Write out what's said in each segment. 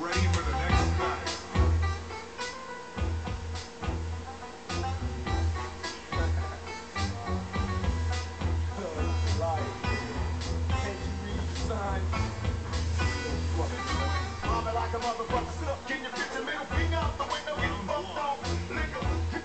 ready for the next battle. Like a motherfucker stuck in your bitch and middle finger out the window, getting bumped off. Liquor.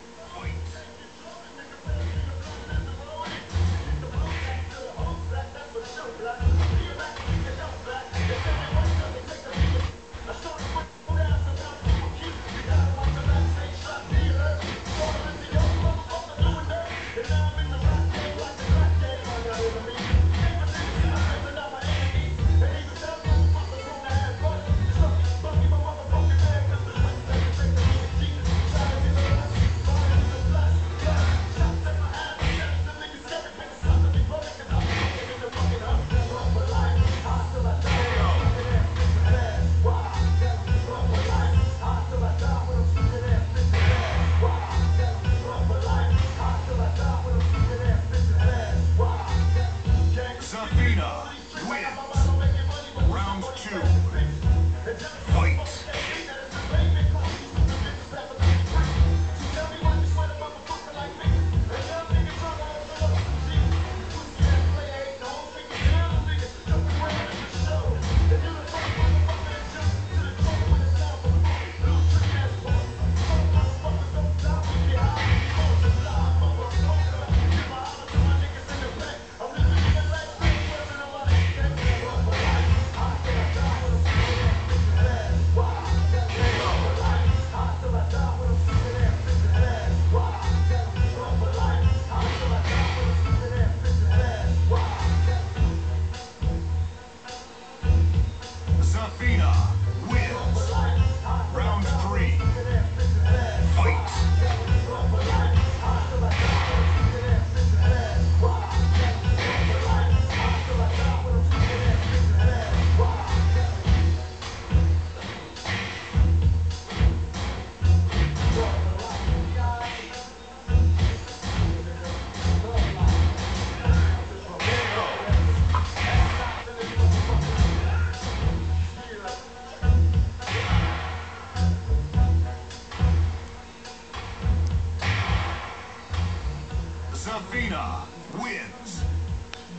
Zafina wins. Round 2. Fight. Zafina